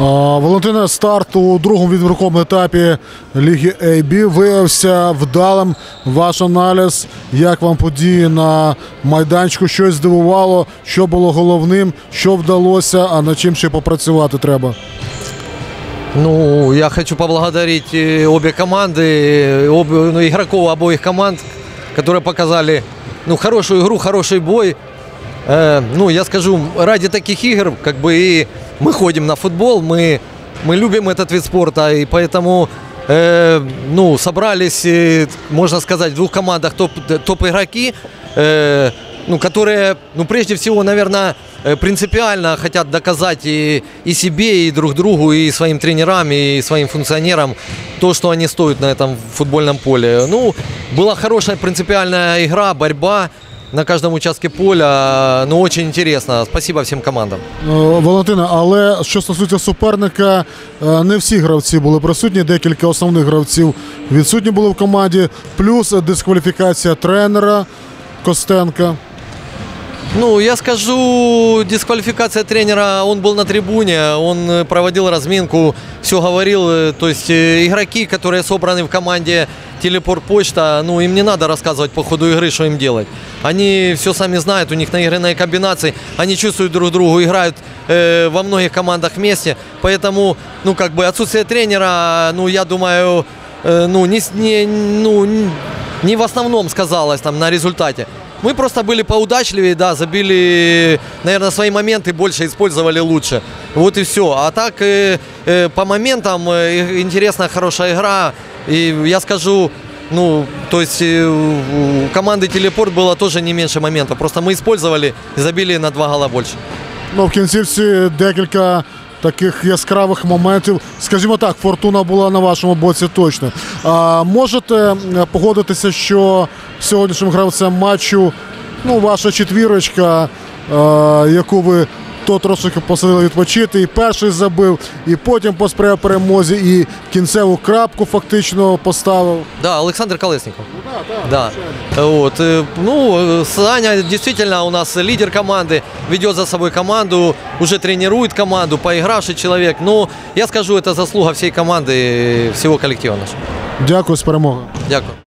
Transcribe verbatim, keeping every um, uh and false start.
Валентине, старт у другому відбірковому етапі Ліги ей бі виявився вдалим. Ваш аналіз, як вам події на майданчику, щось здивувало, що було головним, що вдалося, а над чим ще попрацювати треба? Ну, я хочу поблагодарить обе команды, об, ну, игроков обоих команд, которые показали ну, хорошую игру, хороший бой. Э, ну, я скажу, ради таких игр, как бы и мы ходим на футбол, мы, мы любим этот вид спорта, и поэтому э, ну, собрались, можно сказать, в двух командах топ, топ-игроки, э, ну, которые, ну, прежде всего, наверное, принципиально хотят доказать и, и себе, и друг другу, и своим тренерам, и своим функционерам то, что они стоят на этом футбольном поле. Ну, была хорошая принципиальная игра, борьба на каждом участке поля. Ну, очень интересно. Спасибо всем командам. Валентина, але що стосується суперника, не всі гравці були присутні, декілька основних гравців відсутні були в команді, плюс дискваліфікація тренера Костенка. Ну, я скажу, дисквалификация тренера, он был на трибуне, он проводил разминку, все говорил. То есть игроки, которые собраны в команде Телепорт Почта, ну, им не надо рассказывать по ходу игры, что им делать. Они все сами знают, у них наигранные комбинации, они чувствуют друг другу, играют э, во многих командах вместе. Поэтому, ну, как бы отсутствие тренера, ну, я думаю, э, ну, не, не, ну, не в основном сказалось там на результате. Мы просто были поудачливее, да, забили, наверное, свои моменты больше использовали лучше. Вот и все. А так, э, э, по моментам, э, интересная, хорошая игра. И я скажу, ну, то есть э, у команды Телепорт было тоже не меньше моментов. Просто мы использовали и забили на два гола больше. Ну, в кінцівці декілька таких яскравих моментів. Скажімо так, фортуна була на вашому боці точно. А можете погодитися, що сьогоднішнім гравцем матчу, ну, ваша четвірочка, а, яку ви то трошки посадили відпочити, і перший забив, і потім посприяв перемозі, і кінцеву крапку фактично поставив. Да, Александр Колесников. Ну, да, да. Вот. Ну, Саня действительно у нас лидер команды, ведет за собой команду, уже тренирует команду, поигравший человек. Но я скажу, это заслуга всей команды, всего коллектива нашего. Дякую, з перемогою. Дякую.